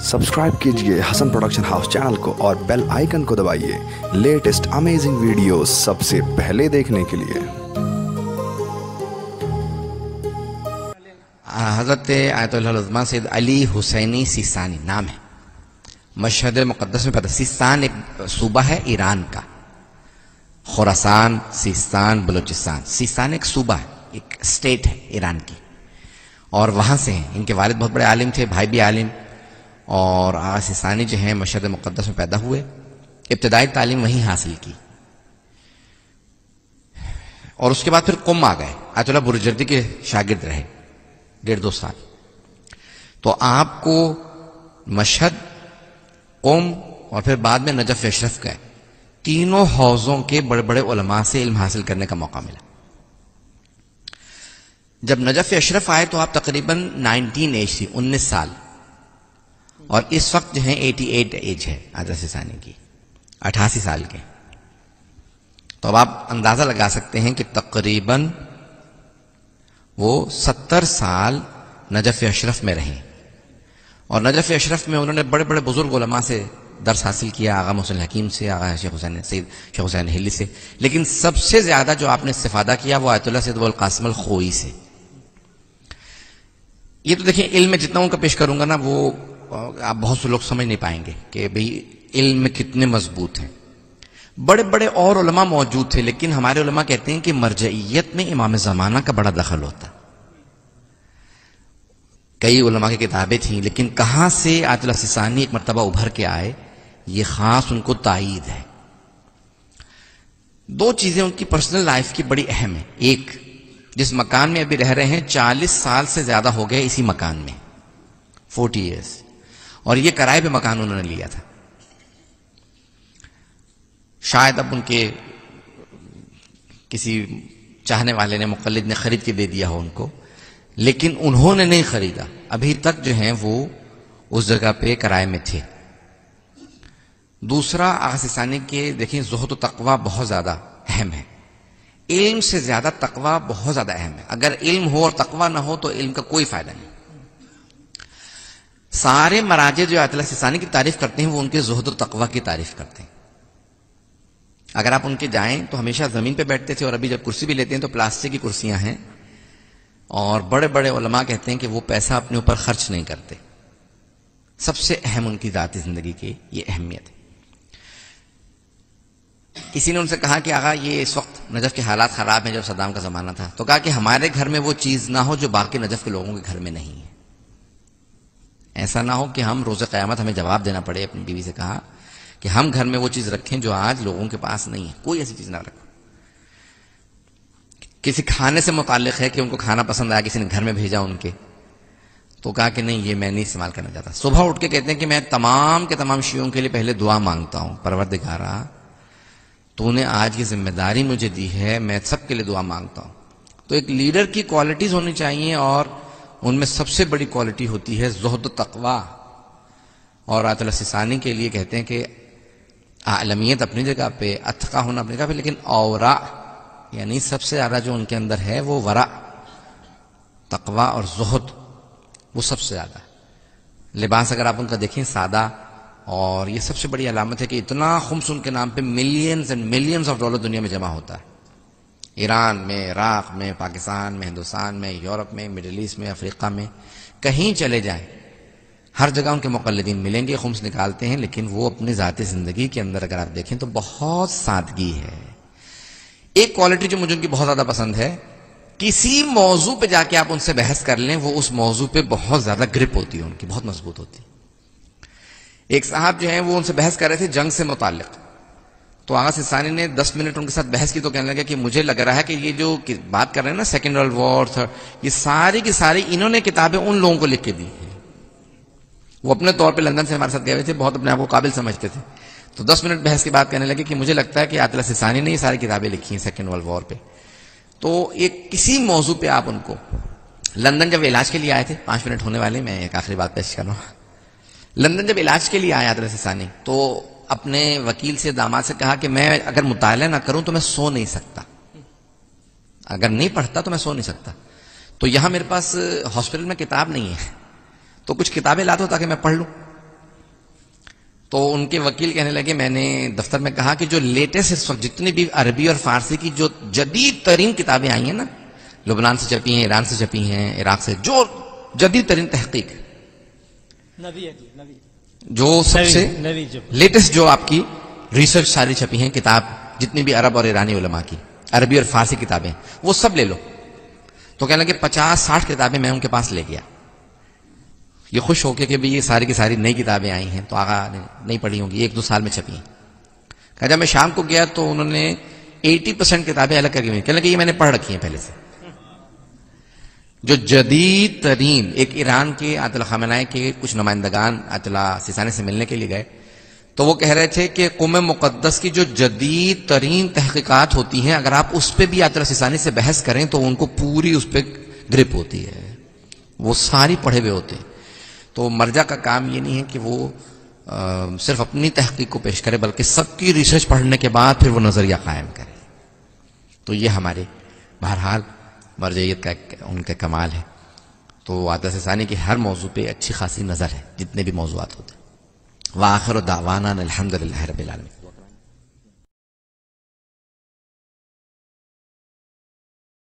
Subscribe कीजिए Hasan production house channel को और बेल आइकन को दबाइए लेटेस्ट अमेजिंग वीडियोस सबसे पहले देखने के लिए। हज़रत आयतुल्लाह उज़्मा सैयद अली हुसैनी सिस्तानी नाम है। मशहद मुक़द्दस में पता, सिस्तान एक सूबा है ईरान का, खुरासान, सिस्तान, बलूचिस्तान। सिस्तान एक सूबा है, एक स्टेट है ईरान की, और वहां से हैं। इनके वालिद बहुत बड़े आलिम थे, भाई भी आलिम, और आगा सिस्तानी जो है मशहद मुक़द्दस में पैदा हुए। इब्तदाई तालीम वहीं हासिल की, और उसके बाद फिर कुम आ गए। आयतुल्लाह बुरजर्दी के शागिर्द रहे 1.5-2 साल। तो आपको मशहद, कुम और फिर बाद में नजफ अशरफ गए। तीनों हौजों के बड़े बड़े उलमा से इल्म हासिल करने का मौका मिला। जब नजफ अशरफ आए तो आप तकरीबन 19 एज थी, 19 साल, और इस वक्त जो है 88 एज है आयतुल्लाह सिस्तानी की, 88 साल के। तो अब आप अंदाजा लगा सकते हैं कि तकरीबन वो 70 साल नजफ अशरफ में रहे, और नजफ अशरफ में उन्होंने बड़े बड़े बुजुर्ग उलमा से दर्स हासिल किया, आगा मोहसिन हकीम से, आगा शेख हुसैन हिली से। लेकिन सबसे ज्यादा जो आपने इस्तिफादा किया वो आयतुल्लाह Sayyid Abul Qasim al Khoei से। ये तो देखिए, इल्म में जितना उनका पेश करूंगा ना, वो आप बहुत से लोग समझ नहीं पाएंगे कि भाई इल्म में कितने मजबूत हैं। बड़े बड़े और उलमा मौजूद थे, लेकिन हमारे उलमा कहते हैं कि मरजइयत में इमाम ज़माना का बड़ा दखल होता। कई उलमा की किताबें थीं, लेकिन कहां से आयतुल्लाह सिस्तानी एक मर्तबा उभर के आए, ये खास उनको तायीद है। 2 चीजें उनकी पर्सनल लाइफ की बड़ी अहम है। एक, जिस मकान में अभी रह रहे हैं 40 साल से ज्यादा हो गए इसी मकान में, 40 ईयर्स, और ये किराए पे मकान उन्होंने लिया था। शायद अब उनके किसी चाहने वाले ने, मुक़ल्लिद ने खरीद के दे दिया हो उनको, लेकिन उन्होंने नहीं खरीदा। अभी तक जो है वो उस जगह पे किराए में थे। दूसरा, आगा सिस्तानी के देखिए ज़ुहद व तक़वा बहुत ज्यादा अहम है। इल्म से ज्यादा तक़वा बहुत ज्यादा अहम है। अगर इल्म हो और तक़वा ना हो तो इल्म का कोई फायदा नहीं। सारे मराजे जो आयतुल्लाह सिस्तानी की तारीफ करते हैं वो उनके ज़ुहद व तक़वा की तारीफ करते हैं। अगर आप उनके जाएं तो हमेशा जमीन पे बैठते थे, और अभी जब कुर्सी भी लेते हैं तो प्लास्टिक की कुर्सियां हैं, और बड़े बड़े उलमा कहते हैं कि वो पैसा अपने ऊपर खर्च नहीं करते। सबसे अहम उनकी ज़ाती जिंदगी की ये अहमियत है। किसी ने उनसे कहा कि आगा ये इस वक्त नजफ के हालात खराब हैं, जब सद्दाम का जमाना था, तो कहा कि हमारे घर में वो चीज ना हो जो बाकी नजफ के लोगों के घर में नहीं है। ऐसा ना हो कि हम रोज़े क़यामत हमें जवाब देना पड़े। अपनी बीवी से कहा कि हम घर में वो चीज रखें जो आज लोगों के पास नहीं है, कोई ऐसी चीज ना रखो। किसी खाने से मुताल्लिक है कि उनको खाना पसंद आया, किसी ने घर में भेजा उनके, तो कहा कि नहीं, ये मैं नहीं इस्तेमाल करना चाहता। सुबह उठ के कहते हैं कि मैं तमाम के तमाम शियों के लिए पहले दुआ मांगता हूं, परवरदिगारा तूने आज की जिम्मेदारी मुझे दी है, मैं सबके लिए दुआ मांगता हूं। तो एक लीडर की क्वालिटीज होनी चाहिए, और उनमें सबसे बड़ी क्वालिटी होती है ज़ुहद तक़वा। और आयतुल्लाह सिस्तानी के लिए कहते हैं कि आलमियत अपनी जगह पे, अतक़ा होना अपनी जगह पे, लेकिन औरा यानी सबसे ज्यादा जो उनके अंदर है वो वरा, तक़वा और ज़ुहद, वो सबसे ज्यादा। लिबास अगर आप उनका देखें सादा, और ये सबसे बड़ी अलामत है कि इतना खुम्स उनके नाम पे millions and millions of dollar दुनिया में जमा होता है। ईरान में, इराक में, पाकिस्तान में, हिंदुस्तान में, यूरोप में, मिडिल ईस्ट में, अफ्रीका में, कहीं चले जाएं हर जगह उनके मुक़ल्लिदीन मिलेंगे, खुम्स निकालते हैं। लेकिन वो अपनी ज़ाती जिंदगी के अंदर अगर आप देखें तो बहुत सादगी है। एक क्वालिटी जो मुझे उनकी बहुत ज्यादा पसंद है, किसी मौजू पे जाके आप उनसे बहस कर लें, वो उस मौजू पे बहुत ज्यादा ग्रिप होती है उनकी, बहुत मजबूत होती है। एक साहब जो है वो उनसे बहस कर रहे थे जंग से मुताल्लिक, तो आगा सिस्तानी ने 10 मिनट उनके साथ बहस की, तो कहने लगे कि मुझे लग रहा है कि ये जो बात कर रहे हैं ना, सेकेंड वर्ल्ड वॉर, ये सारी की सारी इन्होंने किताबें उन लोगों को लिख के दी है। वो अपने तौर पे लंदन से हमारे साथ गए हुए थे, बहुत अपने आप को काबिल समझते थे। तो 10 मिनट बहस के बाद कहने लगे कि मुझे लगता है कि आयतुल्लाह सिस्तानी ने ये सारी किताबें लिखी हैं सेकेंड वर्ल्ड वॉर पे। तो एक किसी मौजू पे आप उनको, लंदन जब इलाज के लिए आए थे, 5 मिनट होने वाले, मैं एक आखिरी बात पेश कर रहा हूं। लंदन जब इलाज के लिए आया आयतुल्लाह सिस्तानी, तो अपने वकील से, दामाद से कहा कि मैं अगर मुताला ना करूं तो मैं सो नहीं सकता, अगर नहीं पढ़ता तो मैं सो नहीं सकता। तो यहां मेरे पास हॉस्पिटल में किताब नहीं है, तो कुछ किताबें लाता हूं ताकि मैं पढ़ लूं। تو ان کے وکیل کہنے لگے، میں نے دفتر میں کہا کہ جو لیٹسٹ اس وقت جتنی بھی عربی اور فارسی کی جو جدید ترین کتابیں آئی ہیں نا، لبنان سے چھپی ہیں، ایران سے چھپی ہیں، عراق سے، جو جدید ترین تحقیق جو سب سے لیٹسٹ جو آپ کی ریسرچ ساری چھپی ہیں کتاب، جتنی بھی عرب اور ایرانی علماء کی عربی اور فارسی کتابیں، وہ سب لے لو. تو کہنے لگے 50-60 کتابیں میں ان کے پاس لے گیا. یہ خوش ہو کے کہ یہ ساری کی ساری نئی کتابیں آئی ہیں تو آقا نے نہیں پڑھی ہوں گی، 1-2 سال میں چھپی ہیں. کہ جب میں شام کو گیا تو انہوں نے 80% کتابیں الگ کر کے کہنے لگے یہ میں نے پڑھ رکھی ہیں پہلے سے. جو جدید ترین، ایک ایران کے آیت اللہ خامنہئی کے کچھ نمائندگان آیت اللہ سیستانی سے ملنے کے لیے گئے تو وہ کہہ رہے تھے کہ قوم مقدس کی جو جدید ترین تحقیقات ہوتی ہیں اگر آپ اس پہ بھی آیت اللہ سیستانی سے بحث کریں تو ان کو پوری اس پہ گرپ ہوتی ہے، وہ ساری پڑھے ہوئے ہوتے ہیں. تو مرجع کا کام یہ نہیں ہے کہ وہ صرف اپنی تحقیق کو پیش کرے بلکہ سب کی ریسرچ پڑھنے کے بعد پھر وہ نظریہ قائم کرے. تو یہ ہمارے بہرحال مرجعیت کا ان کا کمال ہے. تو آیت اللہ سیستانی کی ہر موضوع پہ اچھی خاصی نظر ہے جتنے بھی موضوعات ہوتے ہیں. وآخر دعوانا الحمدللہ رب العالمین.